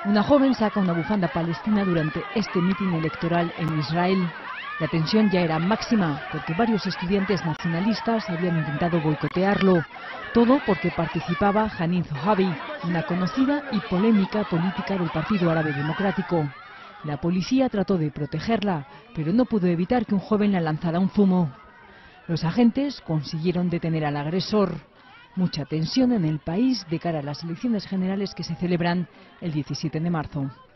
Una joven saca una bufanda palestina durante este mitin electoral en Israel. La tensión ya era máxima porque varios estudiantes nacionalistas habían intentado boicotearlo. Todo porque participaba Hanin Zohabi, una conocida y polémica política del Partido Árabe Democrático. La policía trató de protegerla, pero no pudo evitar que un joven la lanzara un zumo. Los agentes consiguieron detener al agresor. Mucha tensión en el país de cara a las elecciones generales que se celebran el 17 de marzo.